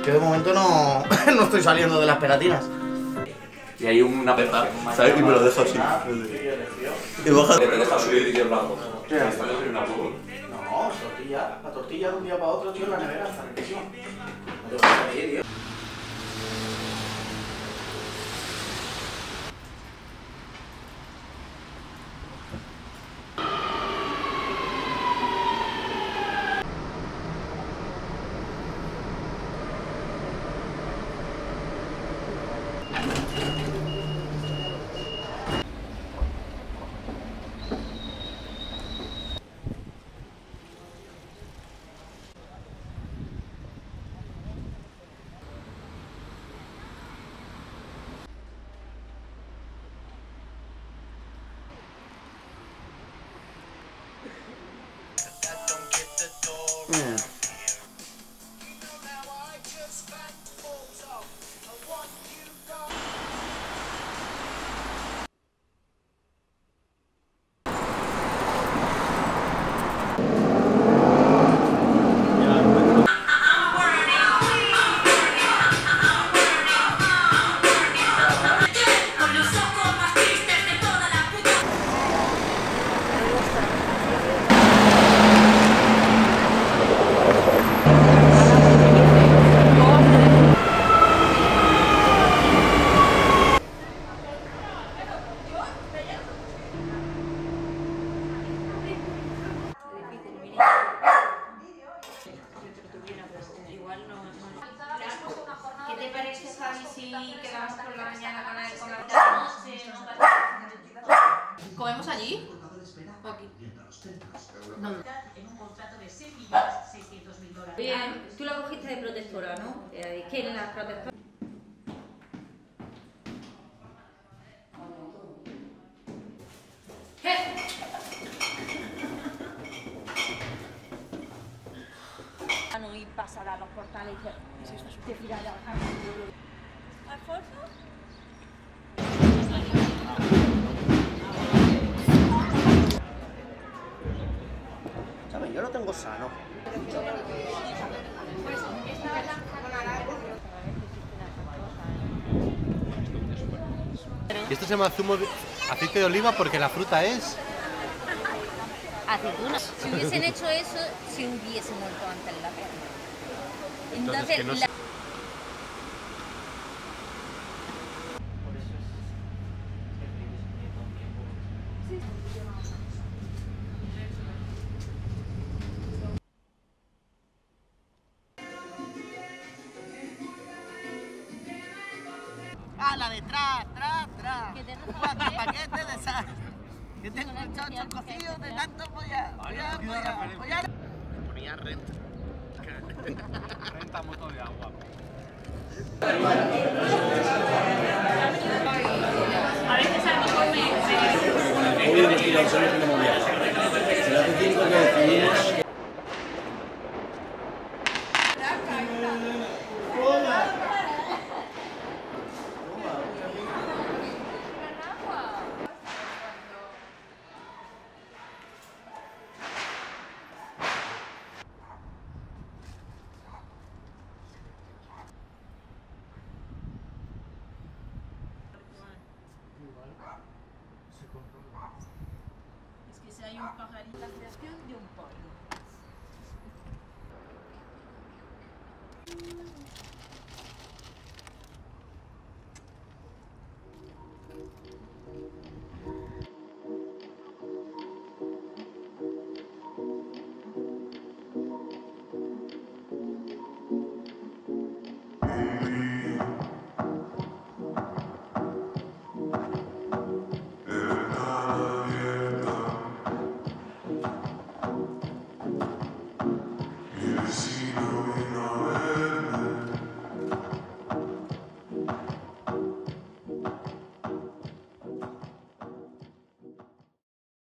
que de momento no, no estoy saliendo de las pegatinas. Y hay una peta, ¿sabes? Y me lo dejo así. Y baja. Te deja subir y es blanco. No, tortilla. La tortilla de un día para otro, tío, en la nevera, está riquísima. No te vas a reír, tío. ¿Qué te parece, Javi, si quedamos por la mañana con él con la noche? ¿Comemos allí? ¿O aquí? ¿Dónde? En un contrato de $6.600.000. Bien, tú la cogiste de protectora, ¿no? ¿Qué en las protectoras? Y pasar a los portales y te tiras de ¿Alfonso? ¿Sabes? Yo lo tengo sano. Y esto se llama zumo de aceite de oliva porque la fruta es... aceitunas. Si hubiesen hecho eso, si hubiese muerto antes la perra. Entonces, que no la... ¡Ah, la de tras! ¡Cuatro paquetes de sal! Que tengo el chocho cocido de tanto follar. Follar. Ponía renta. Renta moto de agua. A veces a lo mejor me... Hoy hemos tirado el sueño como mundial. Pero hace tiempo que decidimos... Es que si hay un pajarito... La creación